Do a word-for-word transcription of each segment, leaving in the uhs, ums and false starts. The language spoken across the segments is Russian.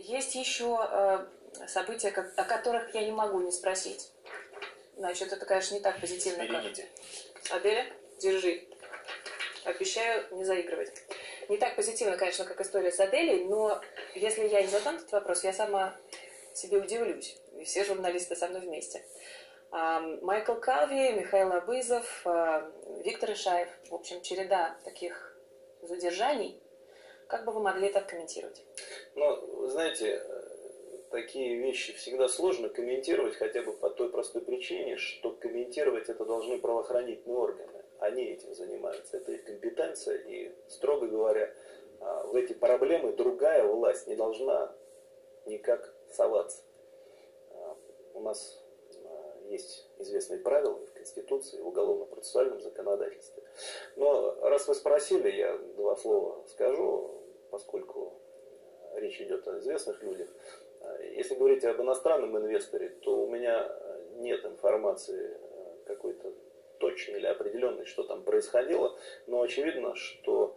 Есть еще э, события, как, о которых я не могу не спросить. Значит, это, конечно, не так позитивно, Берегите. как... Аделя, держи. Обещаю не заигрывать. Не так позитивно, конечно, как история с Аделей, но если я не задам этот вопрос, я сама себе удивлюсь. И все журналисты со мной вместе. А, Майкл Калви, Михаил Абызов, а, Виктор Ишаев. В общем, череда таких задержаний. Как бы вы могли это комментировать? Ну, вы знаете, такие вещи всегда сложно комментировать, хотя бы по той простой причине, что комментировать это должны правоохранительные органы. Они этим занимаются, это их компетенция, и, строго говоря, в эти проблемы другая власть не должна никак соваться. У нас есть известные правила в Конституции, в уголовно-процессуальном законодательстве. Но раз вы спросили, я два слова скажу, поскольку речь идет о известных людях. Если говорить об иностранном инвесторе, то у меня нет информации какой-то точной или определенной, что там происходило, но очевидно, что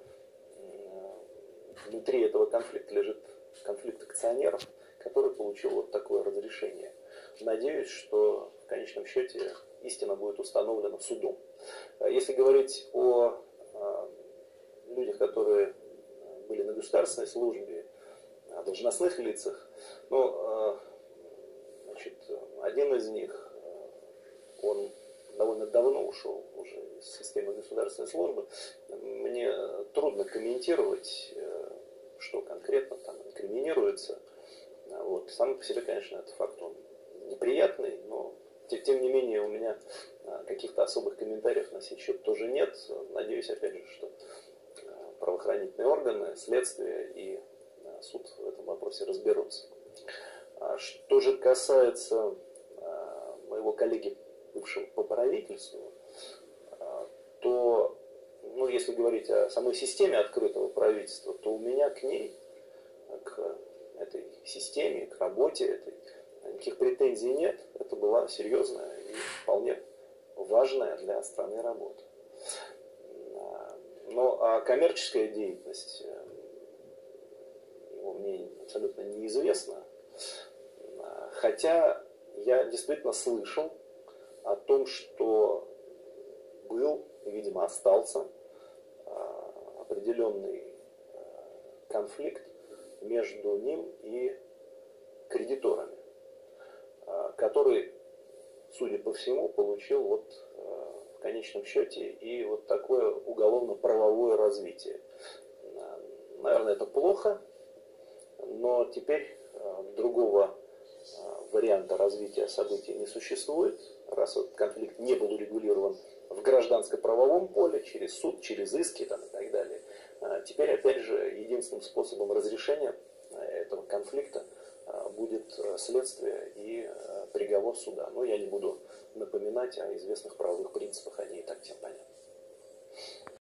внутри этого конфликта лежит конфликт акционеров, который получил вот такое разрешение. Надеюсь, что в конечном счете истина будет установлена судом. Если говорить о людях, которые были на государственной службе, о должностных лицах, ну, значит, один из них, он довольно давно ушел уже из системы государственной службы. Мне трудно комментировать, что конкретно там инкриминируется. Вот. Сам по себе, конечно, этот факт он неприятный, но тем не менее у меня каких-то особых комментариев на сей счет тоже нет. Надеюсь, опять же, что правоохранительные органы, следствие и суд в этом вопросе разберутся. Что же касается моего коллеги, бывшего по правительству, то, ну, если говорить о самой системе открытого правительства, то у меня к ней, к этой системе, к работе этой, никаких претензий нет. Это была серьезная и вполне важная для страны работа. Но а коммерческая деятельность, его мне абсолютно неизвестна. Хотя я действительно слышал о том, что был, видимо, остался определенный конфликт между ним и кредиторами, который, судя по всему, получил вот в конечном счете и вот такое уголовно-правовое развитие. Наверное, это плохо, но теперь другого варианта развития событий не существует, раз этот конфликт не был урегулирован в гражданско-правовом поле, через суд, через иски там, и так далее. Теперь, опять же, единственным способом разрешения этого конфликта будет следствие и приговор суда. Но я не буду напоминать о известных правовых принципах, они и так всем понятны.